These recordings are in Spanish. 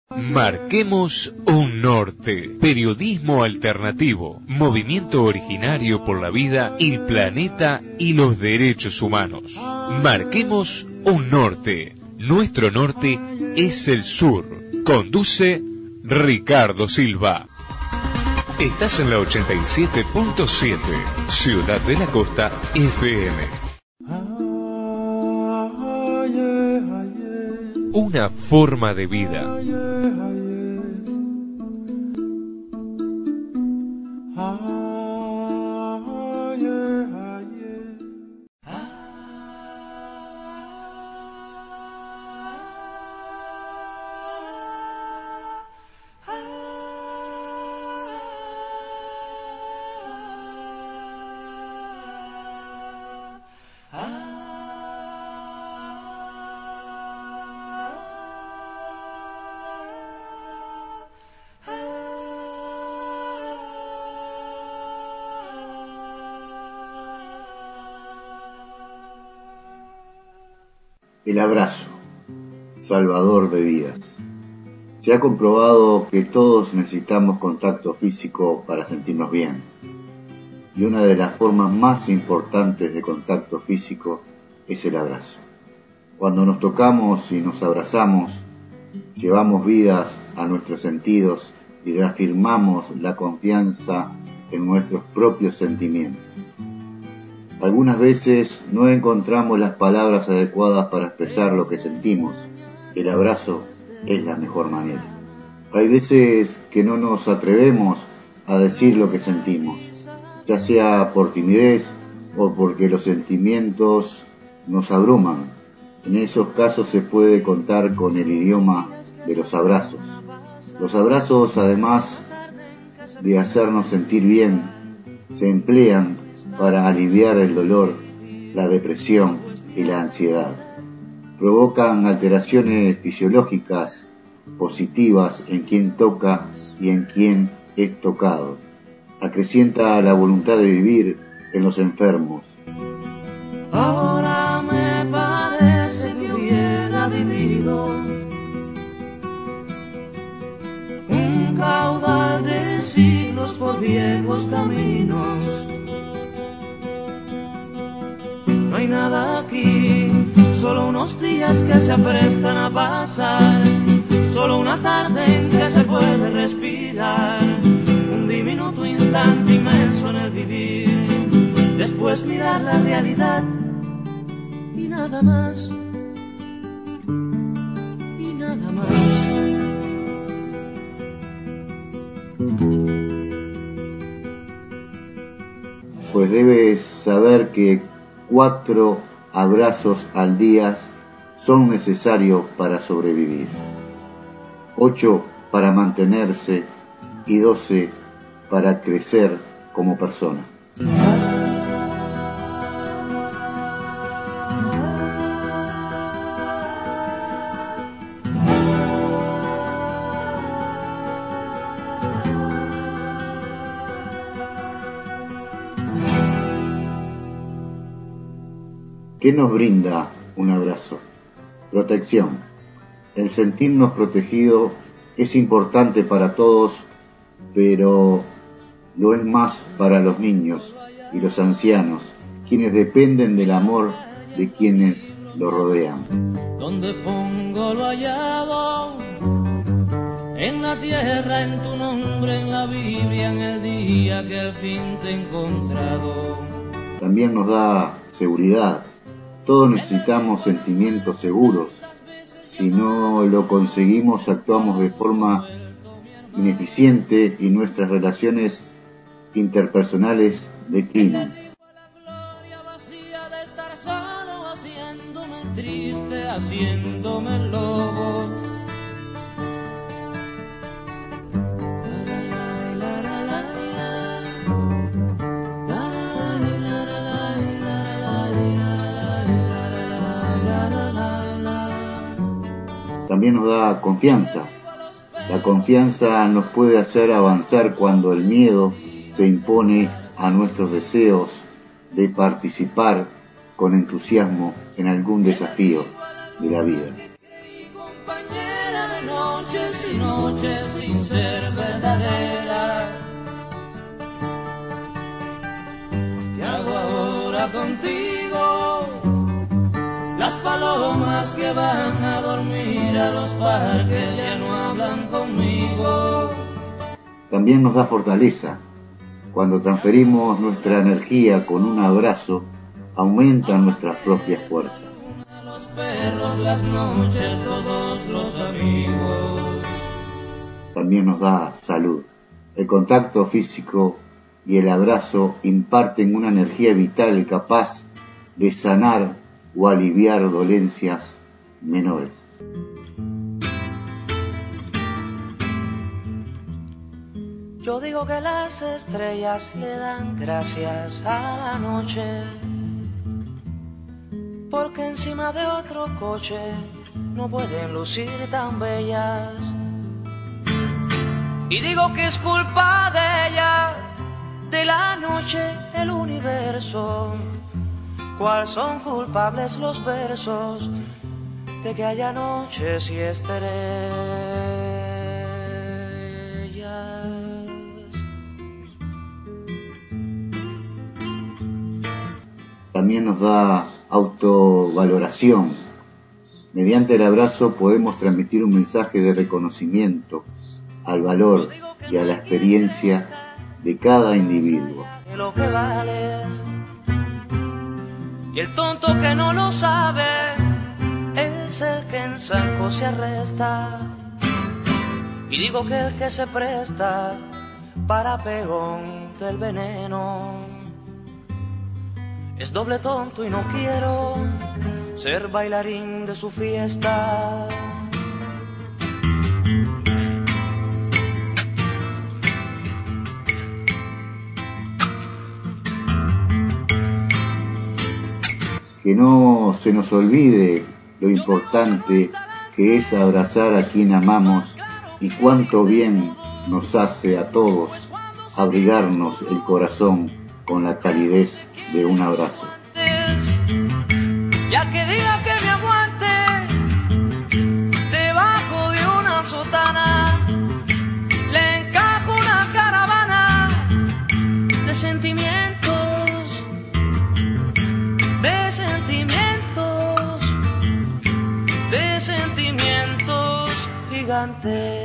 Marquemos un norte. Periodismo alternativo. Movimiento originario por la vida, el planeta y los derechos humanos. Marquemos un norte. Nuestro norte es el sur. Conduce Ricardo Silva. Estás en la 87.7, Ciudad de la Costa FM. Una forma de vida. El abrazo, salvador de vidas. Se ha comprobado que todos necesitamos contacto físico para sentirnos bien. Y una de las formas más importantes de contacto físico es el abrazo. Cuando nos tocamos y nos abrazamos, llevamos vidas a nuestros sentidos y reafirmamos la confianza en nuestros propios sentimientos. Algunas veces no encontramos las palabras adecuadas para expresar lo que sentimos. El abrazo es la mejor manera. Hay veces que no nos atrevemos a decir lo que sentimos, ya sea por timidez o porque los sentimientos nos abruman. En esos casos se puede contar con el idioma de los abrazos. Los abrazos, además de hacernos sentir bien, se emplean para aliviar el dolor, la depresión y la ansiedad. Provocan alteraciones fisiológicas positivas en quien toca y en quien es tocado. Acrecienta la voluntad de vivir en los enfermos. Ahora me parece que hubiera vivido un caudal de siglos por viejos caminos. No hay nada aquí, solo unos días que se aprestan a pasar, solo una tarde en que se puede respirar, un diminuto instante inmenso en el vivir, después mirar la realidad y nada más, y nada más. Pues debes saber que 4 abrazos al día son necesarios para sobrevivir, 8 para mantenerse y 12 para crecer como persona. ¿Qué nos brinda un abrazo? Protección. El sentirnos protegidos es importante para todos, pero lo es más para los niños y los ancianos, quienes dependen del amor de quienes lo rodean. Donde pongo lo hallado, en la tierra, en tu nombre, en la Biblia, en el día que al fin te he encontrado. También nos da seguridad. Todos necesitamos sentimientos seguros. Si no lo conseguimos, actuamos de forma ineficiente y nuestras relaciones interpersonales declinan. Haciéndome triste, haciéndome el lobo. También nos da confianza. La confianza nos puede hacer avanzar cuando el miedo se impone a nuestros deseos de participar con entusiasmo en algún desafío de la vida. Compañera de noche noches y noches sin ser verdaderas. ¿Qué hago ahora contigo? Las palomas que van a dormir a los parques ya no hablan conmigo. También nos da fortaleza. Cuando transferimos nuestra energía con un abrazo, aumentan nuestras propias fuerzas. Los perros, las noches, todos los amigos. También nos da salud. El contacto físico y el abrazo imparten una energía vital capaz de sanar o aliviar dolencias menores. Yo digo que las estrellas le dan gracias a la noche, porque encima de otro coche no pueden lucir tan bellas. Y digo que es culpa de ella, de la noche, el universo. ¿Cuál son culpables los versos de que haya noches y estrellas? También nos da autovaloración. Mediante el abrazo podemos transmitir un mensaje de reconocimiento al valor y a la experiencia de cada individuo. Lo que vale. Y el tonto que no lo sabe es el que en zanco se arresta. Y digo que el que se presta para peón del veneno es doble tonto y no quiero ser bailarín de su fiesta. Que no se nos olvide lo importante que es abrazar a quien amamos y cuánto bien nos hace a todos abrigarnos el corazón con la calidez de un abrazo. Ya que diga que me aguante debajo de una sotana, le encajo una caravana de sentimientos, de sentimientos, de sentimientos gigantes.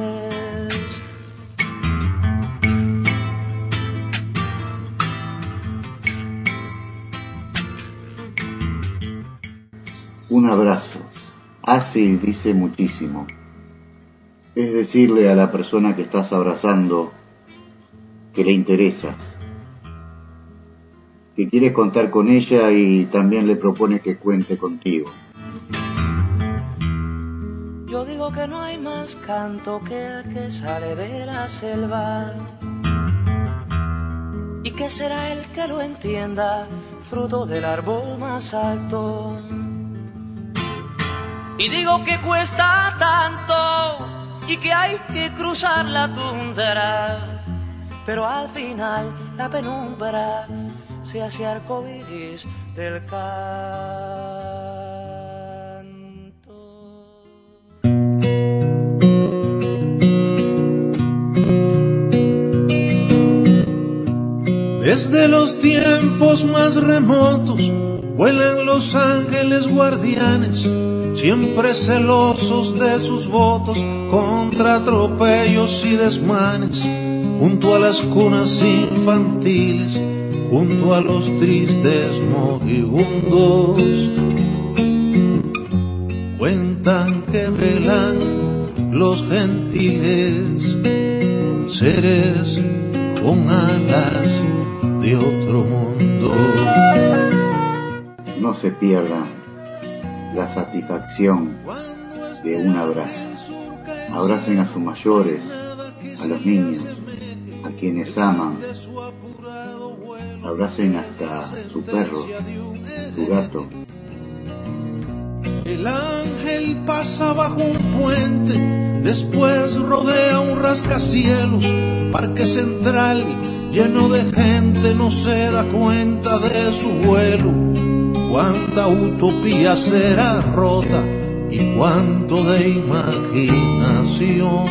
Un abrazo hace y dice muchísimo. Es decirle a la persona que estás abrazando que le interesas, que quieres contar con ella y también le propones que cuente contigo. Yo digo que no hay más canto que el que sale de la selva, y que será el que lo entienda, fruto del árbol más alto. Y digo que cuesta tanto y que hay que cruzar la tundra, pero al final la penumbra se hace arcoíris del canto. Desde los tiempos más remotos vuelan los ángeles guardianes, siempre celosos de sus votos contra atropellos y desmanes, junto a las cunas infantiles, junto a los tristes moribundos. Cuentan que velan los gentiles, seres con alas de otro mundo. No se pierdan la satisfacción de un abrazo. Abracen a sus mayores, a los niños, a quienes aman. Abracen hasta su perro, su gato. El ángel pasa bajo un puente, después rodea un rascacielos, Parque Central lleno de gente, no se da cuenta de su vuelo. Cuánta utopía será rota y cuánto de imaginación.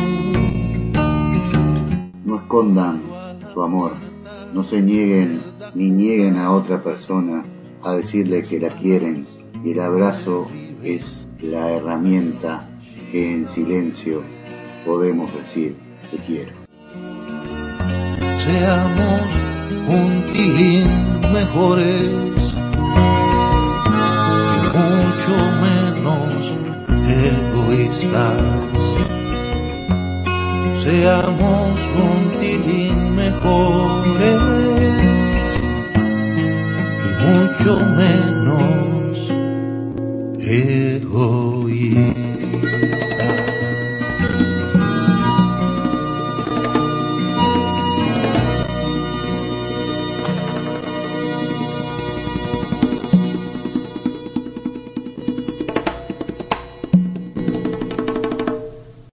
No escondan su amor, no se nieguen ni nieguen a otra persona a decirle que la quieren, y el abrazo es la herramienta que en silencio podemos decir te quiero. Seamos un tilín mejores y mucho menos egoístas. Seamos un tilín mejores y mucho menos egoístas.